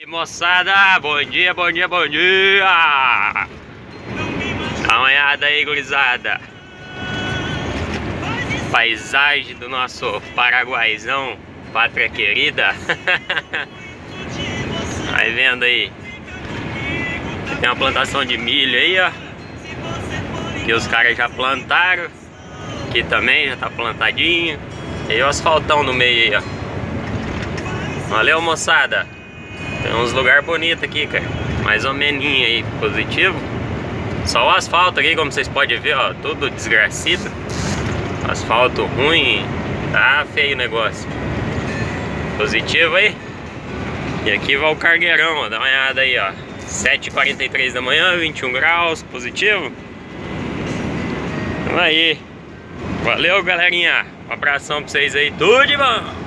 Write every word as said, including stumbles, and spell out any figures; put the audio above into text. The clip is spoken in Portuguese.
E moçada, bom dia, bom dia, bom dia! Dá uma olhada aí, gurizada. Paisagem do nosso Paraguaizão, pátria querida. Vai vendo aí. Tem uma plantação de milho aí, ó. Que os caras já plantaram. Aqui também já tá plantadinho. E aí o asfaltão no meio aí, ó. Valeu, moçada. Tem uns lugares bonitos aqui, cara. Mais ou menos aí, positivo. Só o asfalto aqui, como vocês podem ver, ó. Tudo desgracido. Asfalto ruim. Tá feio o negócio. Positivo aí. E aqui vai o cargueirão, ó. Dá uma olhada aí, ó. sete e quarenta e três da manhã, vinte e um graus, positivo. Então aí. Valeu, galerinha. Um abração pra vocês aí. Tudo de bom.